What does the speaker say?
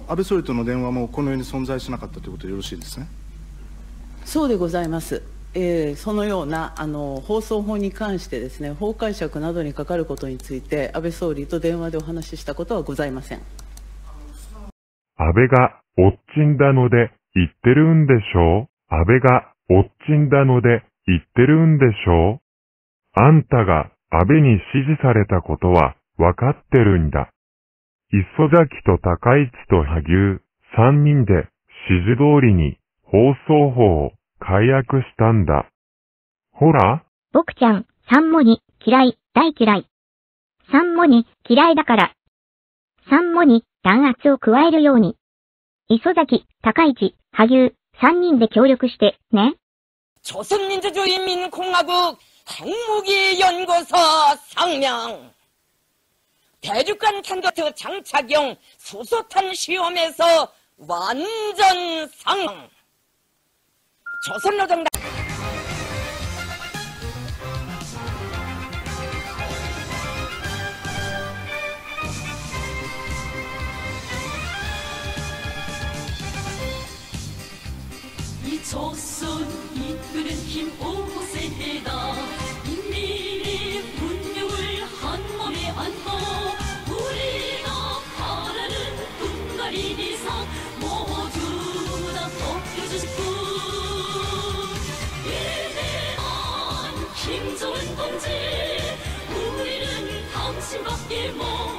安倍総理との電話もこのように存在しなかったということでよろしいですね。 そうでございます。そのような放送法に関してですね、法解釈などにかかることについて、安倍総理と電話でお話ししたことはございません。 安倍がおっちんだので言ってるんでしょう。安倍がおっちんだので言ってるんでしょう。あんたが安倍に支持されたことはわかってるんだ。磯崎と高市と萩生3人で指示通りに放送法を改悪したんだ。ほら。 僕ちゃん、サンモニ、嫌い、大嫌い。サンモニ、嫌いだから。サンモニ、弾圧を加えるように。磯崎、高市、萩生、3人で協力して、ね。 조선민주주의인민공화국 핵무기연구소 상명. 대륙간 탄도트 장착용 수소탄 시험에서 완전 상명. 조선노동당 이 조선 이끄는 힘 5세대다. 인민의 분명을 한몸에 안고 우리가 바라는 분갈이 이상 모두 다 벗겨주시고 위대한 김정은 동지 우리는 당신밖에 못